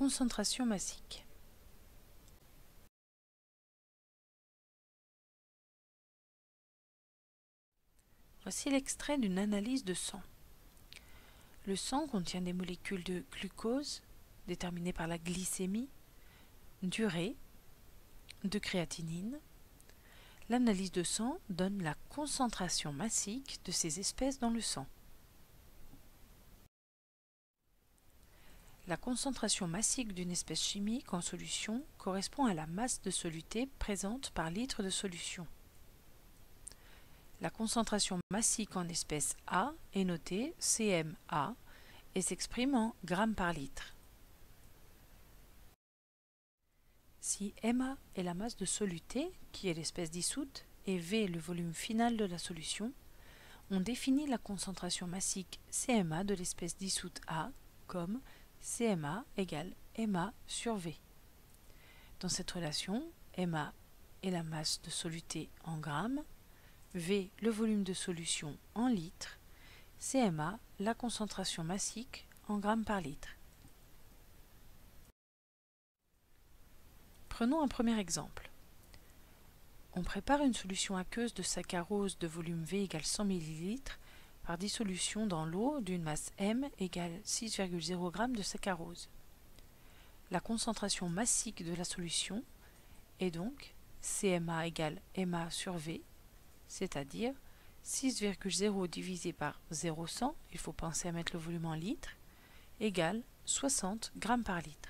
concentration massique. Voici l'extrait d'une analyse de sang. Le sang contient des molécules de glucose, déterminées par la glycémie, d'urée, de créatinine. L'analyse de sang donne la concentration massique de ces espèces dans le sang. La concentration massique d'une espèce chimique en solution correspond à la masse de soluté présente par litre de solution. La concentration massique en espèce A est notée CMA et s'exprime en grammes par litre. Si Ma est la masse de soluté, qui est l'espèce dissoute, et V le volume final de la solution, on définit la concentration massique CMA de l'espèce dissoute A comme CMA égale Ma sur V. Dans cette relation, Ma est la masse de soluté en grammes, V le volume de solution en litres, CMA la concentration massique en grammes par litre. Prenons un premier exemple. On prépare une solution aqueuse de saccharose de volume V égale 100 ml par dissolution dans l'eau d'une masse M égale 6,0 g de saccharose. La concentration massique de la solution est donc CMA égale Ma sur V, c'est-à-dire 6,0 divisé par 0,100, il faut penser à mettre le volume en litres, égale 60 g par litre.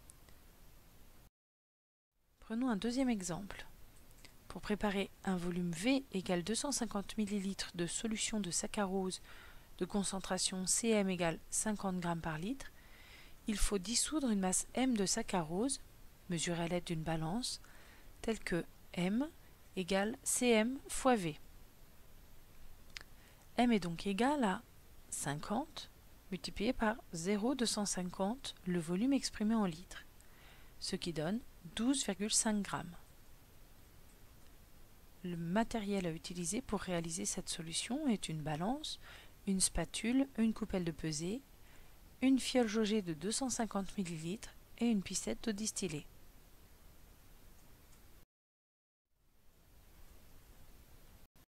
Prenons un deuxième exemple. Pour préparer un volume V égale 250 ml de solution de saccharose de concentration Cm égale 50 g par litre, il faut dissoudre une masse M de saccharose, mesurée à l'aide d'une balance, telle que M égale Cm fois V. M est donc égal à 50 multiplié par 0,250, le volume exprimé en litres, ce qui donne 12,5 g. Le matériel à utiliser pour réaliser cette solution est une balance, une spatule, une coupelle de pesée, une fiole jaugée de 250 ml et une pipette d'eau distillée.